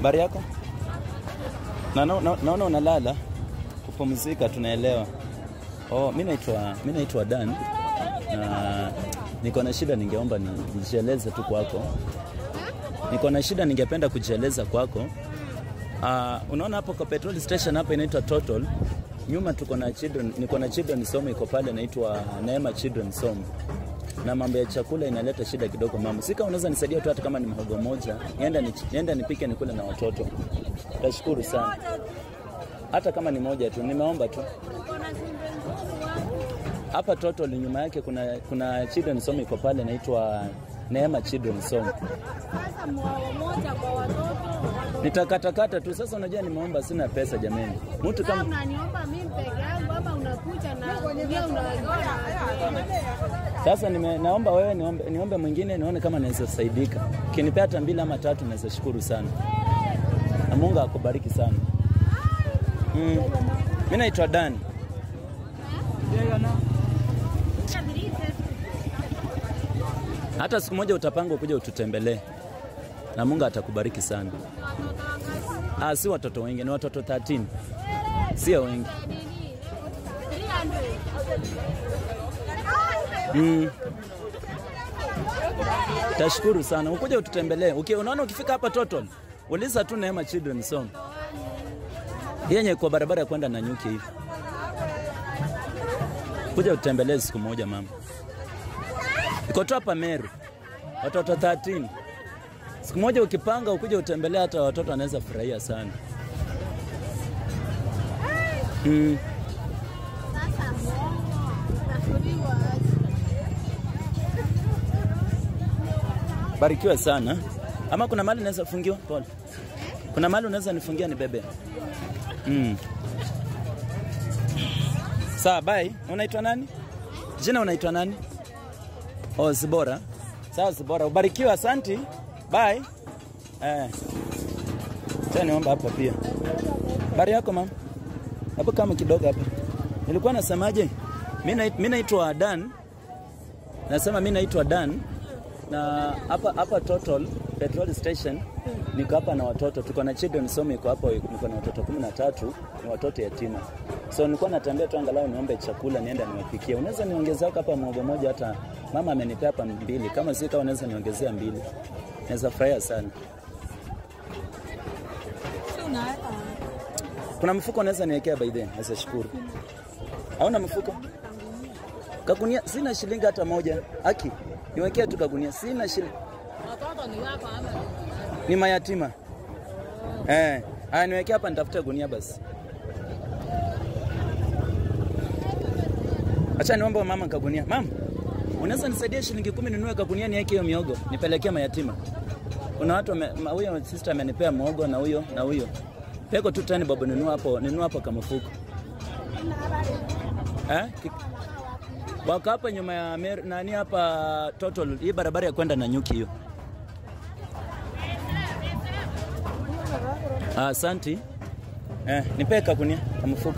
Habari yako? Naona unalala. Kupumzika tunaelewa. Oh, mimi naitwa Dan. Na niko na shida ningeomba nijieleze tu kwako. Niko na shida ningependa kujieleza kwako. Unaona hapo kwa petrol station hapa inaitwa Total. Nyuma niko na children home iko pale inaitwa Neema Children's Home. Na mambo ya chakula inaleta shida kidogo mama. Sika unaweza nisaidia tu hata kama ni mhogo moja. Nienda nipike nikule na watoto. Tashukuru sana. Hata kama ni moja tu, nimeomba tu. Hapa Total nyuma yake kuna children home iko pale inaitwa Neema Children's Home. Sasa mhogo moja kwa watoto. Nitakatakata tu sasa unajua nimeomba sina pesa jameni. Mtu kama unaniomba mimi peke yangu ama unakuja na ndio unaona. Sasa naomba wewe niombe mwingine nione kama naweza saidika. Ukinipea hata 2 ama 3 naweza shukuru sana. Na Mungu akubariki sana. Mimi naitwa Dan. Hata siku moja utapanga kuja ututembelee. Na Mungu atakubariki sana. Si watoto wengi, ni watoto 13. Sio wengi. Tashukuru sana. Ukuje ututembelee. Unaona ukifika hapa Total, uliza tu Neema Children's Home. Yenye kwa barabara ya kwenda na Nyuki hivi. Kuja ututembelee siku moja mama. Iko tu hapa Meru. Watoto 13. Siku moja ukipanga ukuje utembelee hata watoto wanaweza furahia sana. Sasa nafuriwa. Barikiwa sana. Ama kuna mahali naweza fungiwa? Pole. Kuna mahali unaweza nifungia ni bebe. Sawa, bye. Unaitwa nani? Jina unaitwa nani? Oh, Zibora. Sawa Zibora. Ubarikiwa, asante. Bye. Sasa niomba hapa pia. Habari yako mama? Hapo kama kidogo hapa. Nilikuwa nasemaje? Mimi naitwa Dan. Nasema mimi naitwa Dan. Na hapa Total petrol station niko hapa na watoto. Tuko na children home iko hapo, niko na watoto 13, ni watoto yatima. So nilikuwa natambia tu angalau niombe chakula niende niwapikie. Unaweza niongezea hapa mhogo moja hata mama amenipea hapa 2. Kama sika unaweza niongezea 2. Naweza furahia sana. Kuna mfuko unaweza niwekea by then, naweza shukuru. Hauna mfuko? Kagunia sina shilingi hata moja. Aki, niwekea tu kagunia sina shilingi. Watoto ni wako ama? Ni mayatima. Niwekea hapa nitafuta gunia basi. Acha niombe mama kagunia. Mama, unaweza nisaidia shilingi 10 ninunue kagunia niweke hiyo miogo, nipelekea mayatima. Kuna watu huyo sister amenipea miogo na huyo. Peko tu tani baba nunua hapo kama mfuko. Wako hapa nyuma ya nani hapa Total, hii barabara ya kwenda na Nyuki hiyo. Asante. Nipe kagunia kama mfuko.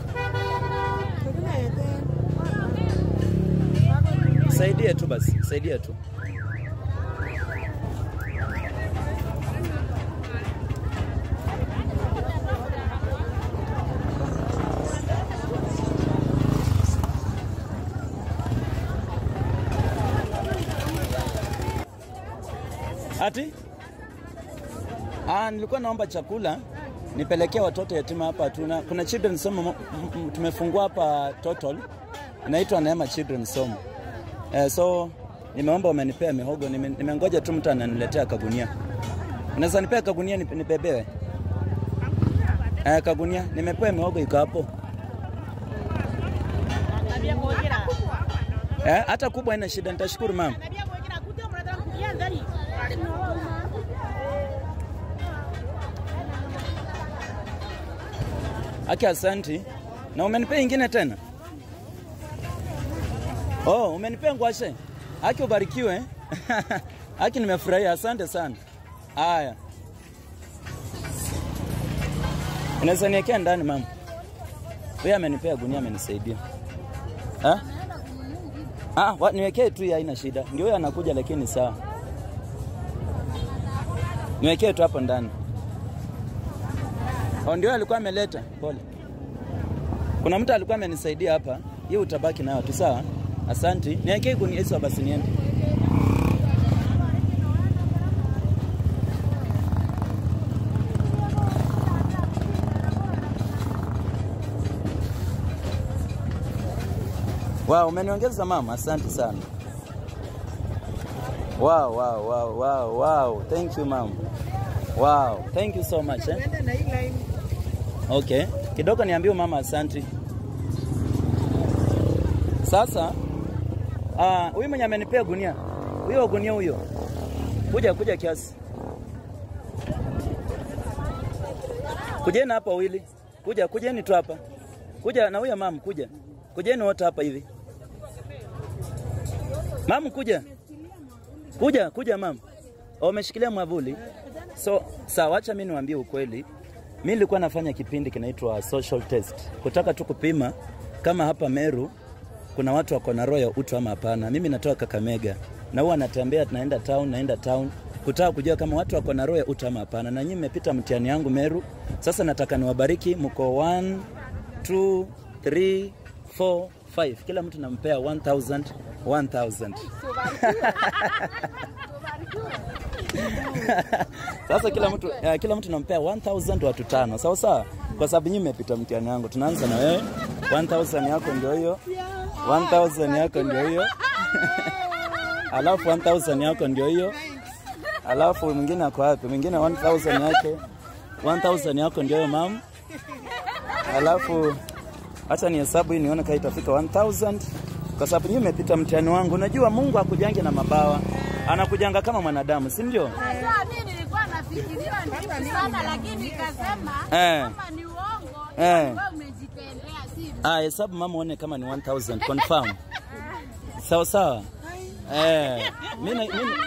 Saidia tu basi, saidia tu. Ati? Nilikuwa naomba chakula nipelekea watoto yatima hapa. Kuna children's home tumefungua hapa Total. Inaitwa Neema Children's Home. So nimeomba umenipea mihogo, nimengoja tu mtu ananiletea kagunia. Unaweza nipea kagunia nibebewe? Kagunia, nimepewa mihogo iko hapo. Hata kubwa haina shida, nitashukuru mama. Aki asante. Na umenipea ingine tena? Oh, umenipea ngwashe. Aki ubarikiwe. Aki nimefurahia, asante sana. Haya. Unaweza niwekea ndani mama? Wewe amenipea gunia amenisaidia. Niwekee tu haina shida. Ndio yeye anakuja lakini sawa. Niwekee tu hapo ndani. Ndio alikuwa ameleta. Pole. Kuna mtu alikuwa amenisaidia hapa. Hiyo utabaki nayo tu sawa? Asante. Niwekee kuni hizo basi niende. Wow, umeniongeza mama. Asante sana. Wow. Thank you mom. Wow, thank you so much. Okay. Kidogo niambie mama asante. Sasa huyu mwenye amenipea gunia. Huyo gunia huyo. Kuja kiasi. Kujeni hapa wili. Kujeni tu hapa. Kuja na huyo mama kuja. Kujeni wote hapa hivi. Mama kuja mama. Umeshikilia mwavuli. So, sawa acha mimi niwaambie ukweli. Mimi nilikuwa nafanya kipindi kinaitwa social test. Kutaka tu kupima kama hapa Meru kuna watu wako na roho ya utu ama hapana. Mimi natoka Kakamega. Na huwa natembea naenda town kutaka kujua kama watu wako na roho ya utu ama hapana. Na nyinyi mmepita mtihani yangu Meru. Sasa nataka niwabariki mko 1 2 3 4 5. Kila mtu nampea 1000. Sasa kila mtu nampea 1000 watu 5. Sawa sawa? Kwa sababu nyinyi mmepita mtihani wangu. Tunaanza na wewe. 1000 yako ndio hiyo. 1000 yako ndio hiyo. Alafu 1000 yako ndio hiyo. Alafu mwingine ako wapi? Mwingine 1000 yake. 1000 yako ndio hiyo mam. Alafu acha ni hesabu hii nione kama itafika 1000 kwa sababu nyinyi mmepita mtihani wangu. Unajua Mungu hakujange na mabawa. Anakujanga kama mwanadamu, si ndio? Sasa mimi nilikuwa nafikiria ndio sana lakini nikasema kama ni uongo wewe umejitendea si. Hesabu mama uone kama ni 1000 confirm. Sawa. Mimi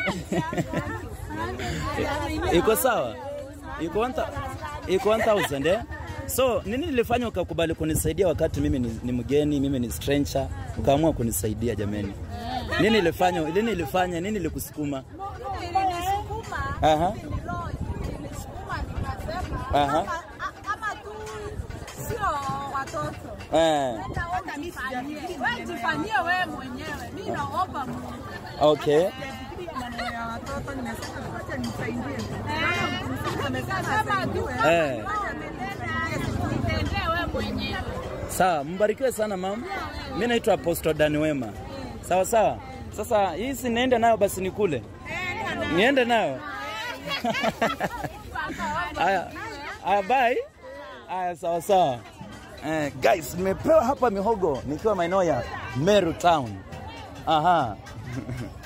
iko sawa. Iko 1000 eh? So, nini nilifanya ukakubali kunisaidia wakati mimi ni mgeni, mimi ni stranger, ukaamua kunisaidia jameni? Nini nilifanya? Nini nilikusukuma? Nilisukuma nikasema kama tu sio watoto. Hata mimi sijafanyie. Wewe jifanyie wewe mwenyewe. Mimi naomba Mungu. Okay. Watoto nimesema acha nisaidie. Amesema tu. Sawa, mbarikiwe sana mama. Mimi naitwa Apostle Dani Wema. Sawa. Sasa hii si niende nayo basi nikule. Niende nayo. Bye. Sawa. Guys, nimepewa hapa mihogo nikiwa maeneo ya Meru town. Aha.